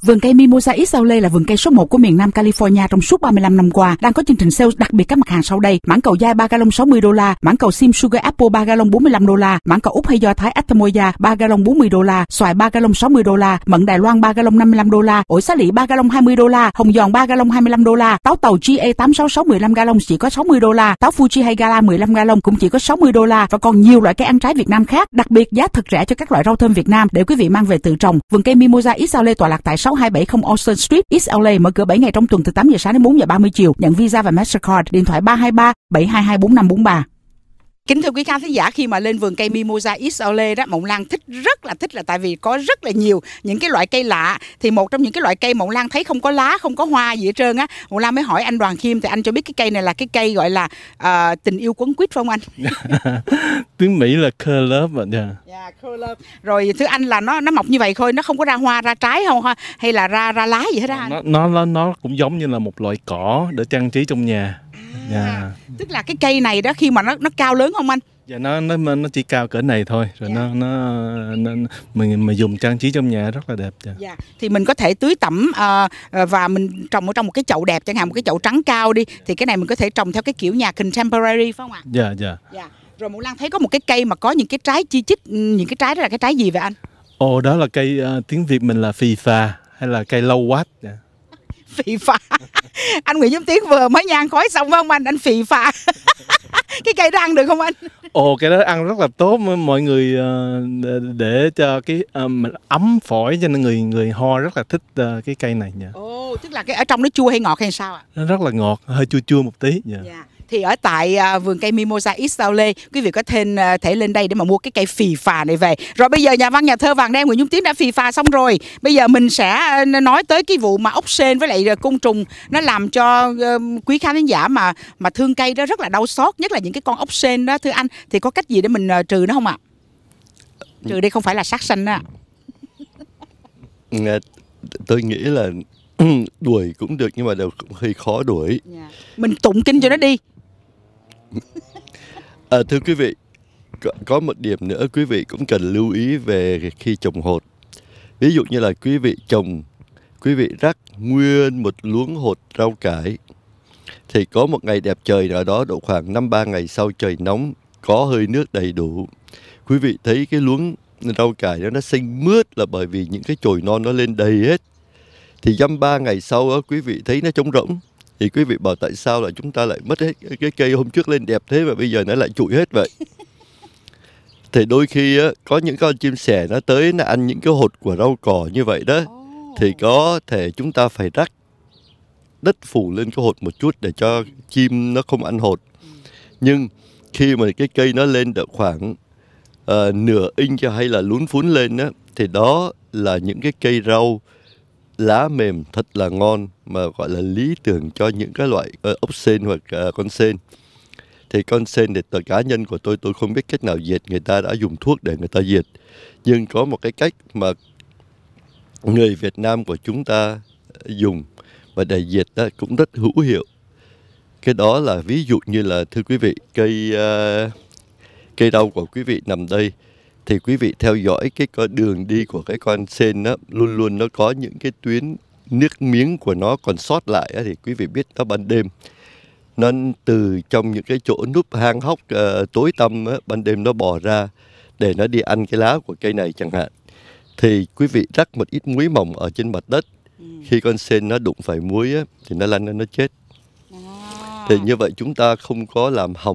Vườn cây Mimosa East LA là vườn cây số 1 của miền Nam California trong suốt 35 năm qua, đang có chương trình sale đặc biệt các mặt hàng sau đây: mãng cầu dai 3 gallon $60, mãng cầu sim Sugar Apple 3 gallon $45, mãng cầu Úc hay Do Thái Atamoya 3 gallon $40, xoài 3 gallon $60, mận Đài Loan 3 gallon $55, ổi xá lị 3 gallon $20, hồng giòn 3 gallon $25, táo tàu GA 866 15 gallon chỉ có $60, táo Fuji hay Gala 15 gallon cũng chỉ có $60 và còn nhiều loại cây ăn trái Việt Nam khác. Đặc biệt giá thật rẻ cho các loại rau thơm Việt Nam để quý vị mang về tự trồng. Vườn cây Mimosa East LA tọa lạc tại 6270 Austin Street, East LA, mở cửa 7 ngày trong tuần từ 8 giờ sáng đến 4 giờ 30 chiều, nhận Visa và Mastercard. Điện thoại 323 722 4543. Kính thưa quý khán thính giả, khi mà lên vườn cây Mimosa East LA đó, Mộng Lan rất là thích là tại vì có rất là nhiều những cái loại cây lạ. Thì một trong những cái loại cây Mộng Lan thấy không có lá, không có hoa gì hết trơn á, Mộng Lan mới hỏi anh Đoàn Khiêm, thì anh cho biết cái cây này là cái cây gọi là tình yêu quấn quýt phải không anh? Tiếng Mỹ là Curl Love. Dạ, Curl Love. Rồi thưa anh là nó mọc như vậy thôi, nó không có ra hoa ra trái không ha, hay là ra lá gì hết á anh? Nó cũng giống như là một loại cỏ để trang trí trong nhà. Tức là cái cây này đó khi mà nó cao lớn không anh? Dạ, nó chỉ cao cỡ này thôi, rồi mình dùng trang trí trong nhà rất là đẹp. Dạ. Thì mình có thể tưới tẩm và mình trồng ở trong một cái chậu đẹp, chẳng hạn một cái chậu trắng cao đi, thì cái này mình có thể trồng theo cái kiểu nhà contemporary phải không ạ? Dạ. Rồi Mộng Lan thấy có một cái cây mà có những cái trái chi chít, những cái trái đó là cái trái gì vậy anh? Ồ, đó là cây tiếng Việt mình là phì phà hay là cây lâu quát. Phì phà. Anh Nguyễn Giống Tiến vừa mới nhang khói xong phải không anh? Anh phì phà. Cái cây đó ăn được không anh? Ồ, cái đó ăn rất là tốt, mọi người để cho cái mình ấm phổi, cho nên người ho rất là thích cái cây này nha. Ồ, tức là cái ở trong nó chua hay ngọt hay sao ạ? Nó rất là ngọt, hơi chua chua một tí. Dạ. Thì ở tại vườn cây Mimosa East LA, quý vị có thể lên đây để mà mua cái cây phì phà này về. Rồi bây giờ nhà văn nhà thơ Vàng Đen Nguyễn Dung Tiến đã phì phà xong rồi. Bây giờ mình sẽ nói tới cái vụ mà ốc sên với lại côn trùng nó làm cho quý khán thính giả mà thương cây đó rất là đau xót, nhất là những cái con ốc sên đó thưa anh, thì có cách gì để mình trừ nó không ạ? Trừ đây không phải là sát sanh đó. Tôi nghĩ là đuổi cũng được nhưng mà đều cũng hơi khó đuổi. Mình tụng kinh cho nó đi. Thưa quý vị, có một điểm nữa quý vị cũng cần lưu ý về khi trồng hột. Ví dụ như là quý vị rắc nguyên một luống hột rau cải, thì có một ngày đẹp trời nào đó, độ khoảng 5-3 ngày sau trời nóng, có hơi nước đầy đủ, quý vị thấy cái luống rau cải đó nó xanh mướt là bởi vì những cái chồi non nó lên đầy hết. Thì dăm 3 ngày sau đó, quý vị thấy nó trống rỗng, thì quý vị bảo tại sao là chúng ta lại mất hết cái cây hôm trước lên đẹp thế mà bây giờ nó lại trụi hết vậy. Thì đôi khi á, có những con chim sẻ nó tới nó ăn những cái hột của rau cỏ như vậy đó, thì có thể chúng ta phải rắc đất phủ lên cái hột một chút để cho chim nó không ăn hột. Nhưng khi mà cái cây nó lên được khoảng nửa inch hay là lún phún lên á, thì đó là những cái cây rau lá mềm thật là ngon, mà gọi là lý tưởng cho những cái loại ốc sên hoặc con sên. Thì con sên thì cá nhân của tôi không biết cách nào diệt, người ta đã dùng thuốc để người ta diệt. Nhưng có một cái cách mà người Việt Nam của chúng ta dùng và để diệt đó cũng rất hữu hiệu. Cái đó là ví dụ như là thưa quý vị, cây rau của quý vị nằm đây, thì quý vị theo dõi cái đường đi của cái con sên đó, luôn luôn nó có những cái tuyến nước miếng của nó còn sót lại thì quý vị biết nó ban đêm nó từ trong những cái chỗ núp hang hốc tối tăm ban đêm nó bò ra để nó đi ăn cái lá của cây này chẳng hạn. Thì quý vị rắc một ít muối mỏng ở trên mặt đất, khi con sên nó đụng phải muối thì nó lăn ra nó chết. Thì như vậy chúng ta không có làm hỏng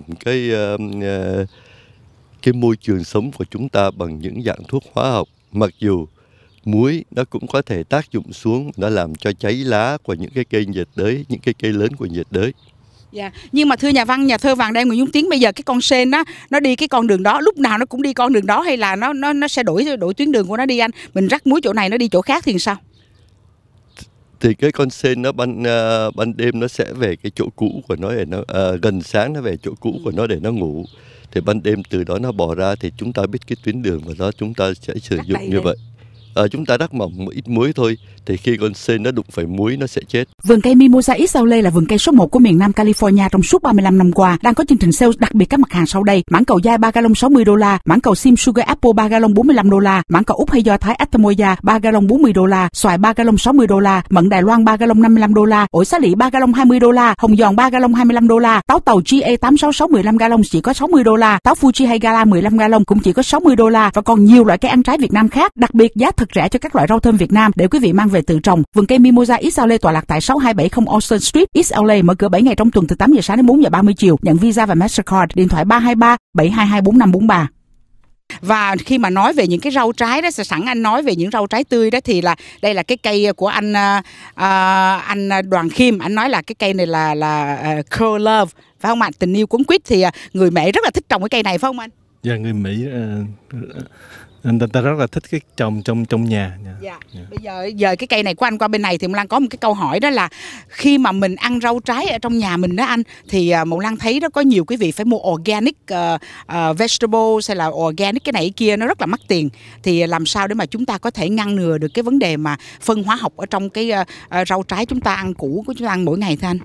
cái môi trường sống của chúng ta bằng những dạng thuốc hóa học. Mặc dù muối nó cũng có thể tác dụng xuống, nó làm cho cháy lá của những cái cây nhiệt đới, những cái cây lớn của nhiệt đới. Dạ. Nhưng mà thưa nhà văn nhà thơ Vàng Đen Nguyễn Dung Tiến, bây giờ cái con sên á, nó đi cái con đường đó, lúc nào nó cũng đi con đường đó hay là nó sẽ đổi tuyến đường của nó đi anh? Mình rắc muối chỗ này nó đi chỗ khác thì sao? Thì cái con sên nó ban đêm nó sẽ về cái chỗ cũ của nó để nó gần sáng nó về chỗ cũ của nó để nó ngủ. Thì ban đêm từ đó nó bò ra thì chúng ta biết cái tuyến đường của nó, chúng ta sẽ sử dụng như vậy. chúng ta rắc mỏng một ít muối thôi, thì khi con sên nó đụng phải muối nó sẽ chết. Vườn cây Mimosa East Outlet là vườn cây số 1 của miền Nam California trong suốt 35 năm qua, đang có chương trình sale đặc biệt các mặt hàng sau đây: mãng cầu dai 3 gallon $60, mãng cầu Sim Sugar Apple 3 gallon $45, mãng cầu Úc hay Do Thái Atamoya 3 gallon $40, xoài 3 gallon $60, mận Đài Loan 3 gallon $55, ổi xá lị 3 gallon $20, hồng giòn 3 gallon $25, táo tàu GA866 15 gallon chỉ có $60, táo Fuji hay Gala 15 gallon cũng chỉ có $60, và còn nhiều loại cây ăn trái Việt Nam khác. Đặc biệt giá thật rẻ cho các loại rau thơm Việt Nam để quý vị mang về tự trồng. Vườn cây Mimosa East Outlet tọa lạc tại 6270 Austin Street, East Outlet, mở cửa 7 ngày trong tuần từ 8 giờ sáng đến 4 giờ 30 chiều, nhận Visa và Mastercard. Điện thoại 323 722 4543. Và khi mà nói về những cái rau trái đó, sẵn anh nói về những rau trái tươi đó, thì là đây là cái cây của anh Đoàn Khiêm. Anh nói là cái cây này là Curl Love, phải không ạ? Tình yêu cuốn quýt. Thì người Mỹ rất là thích trồng cái cây này, phải không anh? Dạ, người Mỹ người ta rất là thích cái trồng trong nhà. Dạ. Bây giờ cái cây này của anh qua bên này thì Mộng Lan có một cái câu hỏi, đó là khi mà mình ăn rau trái ở trong nhà mình đó anh, thì Mộng Lan thấy đó có nhiều quý vị phải mua organic vegetables hay là organic cái này cái kia, nó rất là mắc tiền. Thì làm sao để mà chúng ta có thể ngăn ngừa được cái vấn đề mà phân hóa học ở trong cái rau trái chúng ta ăn, củ của chúng ta ăn mỗi ngày thưa anh?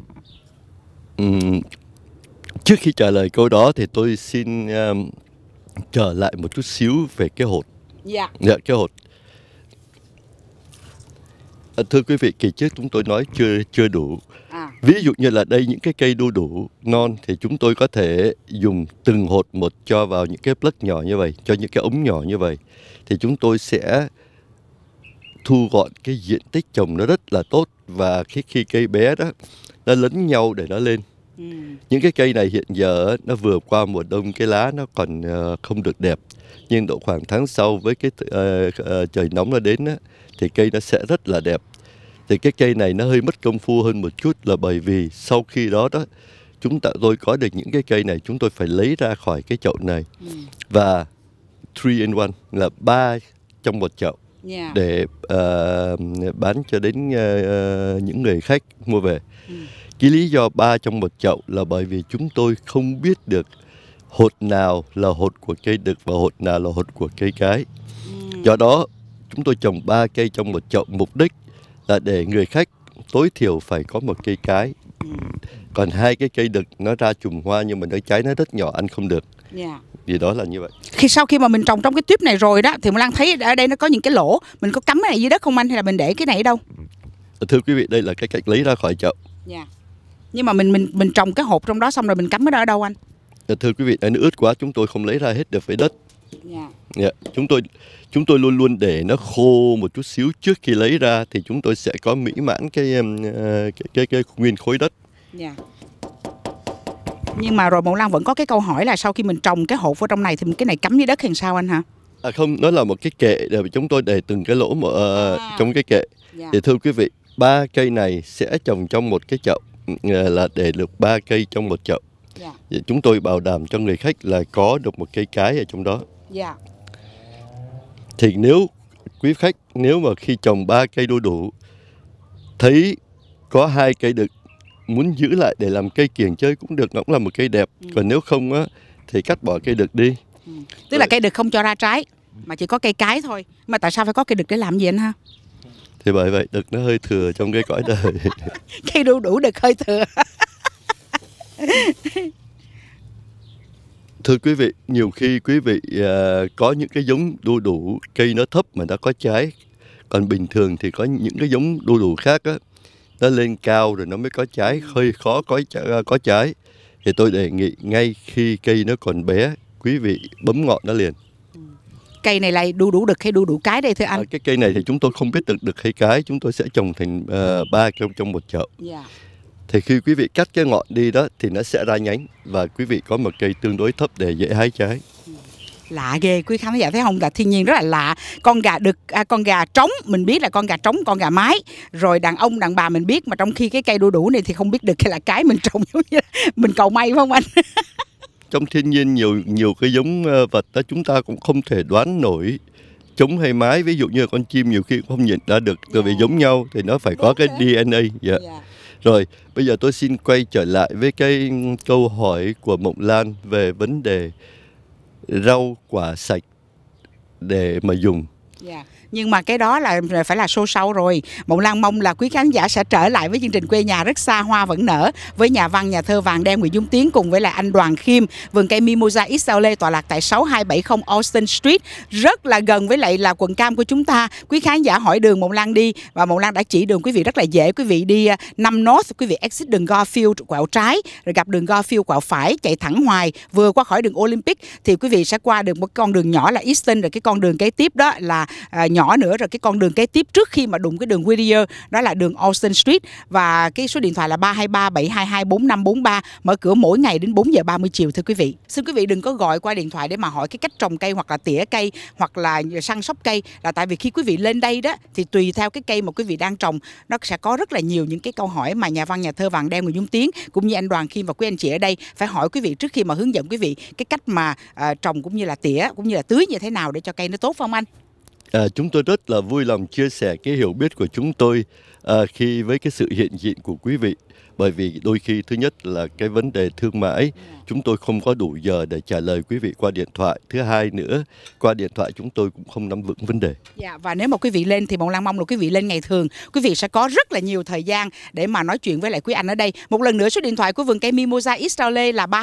Trước khi trả lời câu đó thì tôi xin trở lại một chút xíu về cái hột. Dạ. Dạ, cái hột. Thưa quý vị, kỳ trước chúng tôi nói chưa đủ. Ví dụ như là đây những cái cây đu đủ non thì chúng tôi có thể dùng từng hột một cho vào những cái plug nhỏ như vậy, cho những cái ống nhỏ như vậy. Thì chúng tôi sẽ thu gọn cái diện tích trồng nó rất là tốt, và khi cây bé đó nó lấn nhau để nó lên. Những cái cây này hiện giờ nó vừa qua mùa đông, cái lá nó còn không được đẹp, nhưng độ khoảng tháng sau với cái trời nóng nó đến á, thì cây nó sẽ rất là đẹp. Thì cái cây này nó hơi mất công phu hơn một chút, là bởi vì sau khi đó tôi có được những cái cây này, chúng tôi phải lấy ra khỏi cái chậu này và 3 in 1 là 3 trong một chậu để bán cho đến những người khách mua về. Cái lý do 3 trong một chậu là bởi vì chúng tôi không biết được hột nào là hột của cây đực và hột nào là hột của cây cái. Do đó chúng tôi trồng 3 cây trong một chậu, mục đích là để người khách tối thiểu phải có một cây cái. Còn 2 cái cây đực nó ra chùm hoa nhưng mà nó trái nó rất nhỏ, ăn không được. Vì đó là như vậy. Sau khi mà mình trồng trong cái tuyếp này rồi đó, thì mình đang thấy ở đây nó có những cái lỗ, mình có cắm cái này dưới đất không anh, hay là mình để cái này ở đâu? Thưa quý vị, đây là cái cách lấy ra khỏi chậu. Nhưng mà mình trồng cái hộp trong đó xong rồi mình cắm nó ở đâu anh? Thưa quý vị, nó ướt quá chúng tôi không lấy ra hết được với đất. Chúng tôi luôn luôn để nó khô một chút xíu trước khi lấy ra, thì chúng tôi sẽ có mỹ mãn cái nguyên khối đất. Nhưng mà rồi Mộng Lan vẫn có cái câu hỏi là sau khi mình trồng cái hộp vào trong này thì cái này cắm dưới đất hay sao anh hả? Không, nó là một cái kệ để chúng tôi để từng cái lỗ trong cái kệ. Thì thưa quý vị, 3 cây này sẽ trồng trong một cái chậu, là để được 3 cây trong một chậu. Chúng tôi bảo đảm cho người khách là có được một cây cái ở trong đó. Thì nếu quý khách mà khi trồng 3 cây đu đủ thấy có 2 cây đực, muốn giữ lại để làm cây kiểng chơi cũng được, nó cũng là một cây đẹp. Còn nếu không á thì cắt bỏ cây đực đi. Tức là cây đực không cho ra trái mà chỉ có cây cái thôi. Mà tại sao phải có cây đực để làm gì anh ha? Thì bởi vậy đực nó hơi thừa trong cái cõi đời. Cây đu đủ đực hơi thừa. Thưa quý vị, nhiều khi quý vị có những cái giống đu đủ cây nó thấp mà nó có trái. Còn bình thường thì có những cái giống đu đủ khác á, nó lên cao rồi nó mới có trái, hơi khó có trái. Thì tôi đề nghị ngay khi cây nó còn bé, quý vị bấm ngọn nó liền. Cây này là đu đủ đực hay đu đủ cái đây thưa anh? Cái cây này thì chúng tôi không biết đực hay cái, chúng tôi sẽ trồng thành 3 trong một chậu. Thì khi quý vị cắt cái ngọn đi đó thì nó sẽ ra nhánh, và quý vị có một cây tương đối thấp để dễ hái trái. Lạ ghê, quý khán giả thấy không? Là thiên nhiên rất là lạ. Con gà đực, con gà trống mình biết là con gà trống, con gà mái. Rồi đàn ông, đàn bà mình biết, mà trong khi cái cây đu đủ này thì không biết đực hay là cái, mình trồng giống như mình cầu may phải không anh? Trong thiên nhiên nhiều cái giống vật đó chúng ta cũng không thể đoán nổi trống hay mái. Ví dụ như con chim nhiều khi cũng không nhận ra được, từ vì giống nhau thì nó phải có cái DNA. Rồi, bây giờ tôi xin quay trở lại với cái câu hỏi của Mộng Lan về vấn đề rau quả sạch để mà dùng. Nhưng mà cái đó là phải là show sau rồi. Mộng Lan mong là quý khán giả sẽ trở lại với chương trình Quê Nhà Rất Xa Hoa Vẫn Nở với nhà văn nhà thơ Vàng Đen Nguyễn Dung Tiến cùng với lại anh Đoàn Khiêm. Vườn cây Mimosa East LA tọa lạc tại 6270 Austin Street, rất là gần với lại là quận Cam của chúng ta. Quý khán giả hỏi đường Mộng Lan đi và Mộng Lan đã chỉ đường quý vị rất là dễ. Quý vị đi 5 North, quý vị exit đường Garfield quẹo trái, rồi gặp đường Garfield quẹo phải, chạy thẳng hoài, vừa qua khỏi đường Olympic thì quý vị sẽ qua được một con đường nhỏ là Easton, rồi cái con đường kế tiếp đó là nhỏ nữa, rồi cái con đường kế tiếp trước khi mà đụng cái đường Whittier đó là đường Austin Street. Và cái số điện thoại là 323-722-4543, mở cửa mỗi ngày đến 4 giờ 30 chiều thưa quý vị. Xin quý vị đừng có gọi qua điện thoại để mà hỏi cái cách trồng cây hoặc là tỉa cây hoặc là săn sóc cây, là tại vì khi quý vị lên đây đó thì tùy theo cái cây mà quý vị đang trồng nó sẽ có rất là nhiều những cái câu hỏi mà nhà văn nhà thơ Vàng Đen Nguyễn Dung Tiến cũng như anh Đoàn Khiêm và quý anh chị ở đây phải hỏi quý vị trước khi mà hướng dẫn quý vị cái cách mà trồng cũng như là tỉa cũng như là tưới như thế nào để cho cây nó tốt, phải không anh? Chúng tôi rất là vui lòng chia sẻ cái hiểu biết của chúng tôi khi với cái sự hiện diện của quý vị. Bởi vì đôi khi thứ nhất là cái vấn đề thương mại chúng tôi không có đủ giờ để trả lời quý vị qua điện thoại. Thứ hai nữa, qua điện thoại chúng tôi cũng không nắm vững vấn đề. Dạ, và nếu mà quý vị lên thì Mộng Lan mong là quý vị lên ngày thường, quý vị sẽ có rất là nhiều thời gian để mà nói chuyện với lại quý anh ở đây. Một lần nữa số điện thoại của vườn cây Mimosa East LA là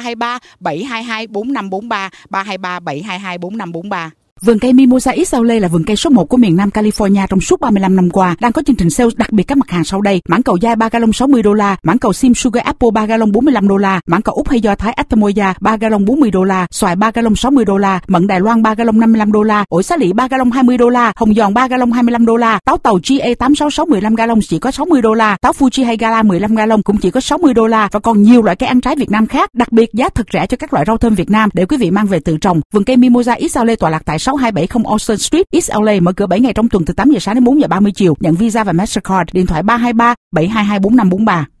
323-722-4543, 323-722-4543. Vườn cây Mimosa East LA là vườn cây số 1 của miền Nam California trong suốt 35 năm qua, đang có chương trình sale đặc biệt các mặt hàng sau đây: mãng cầu dai 3 gallon $60, mãng cầu sim Sugar Apple 3 gallon $45, mãng cầu Úc hay Do Thái Atamoya 3 gallon $40, xoài 3 gallon $60, mận Đài Loan 3 gallon $55, ổi xá lị 3 gallon $20, hồng giòn 3 gallon $25, táo tàu GA 866 15 gallon chỉ có $60, táo Fuji hay Gala 15 gallon cũng chỉ có $60, và còn nhiều loại cây ăn trái Việt Nam khác. Đặc biệt giá thật rẻ cho các loại rau thơm Việt Nam để quý vị mang về tự trồng. Vườn cây Mimosa East LA tọa lạc tại 6270 Austin Street, East LA, mở cửa 7 ngày trong tuần từ 8 giờ sáng đến 4 giờ 30 chiều, nhận Visa và Mastercard. Điện thoại 323-722-4543.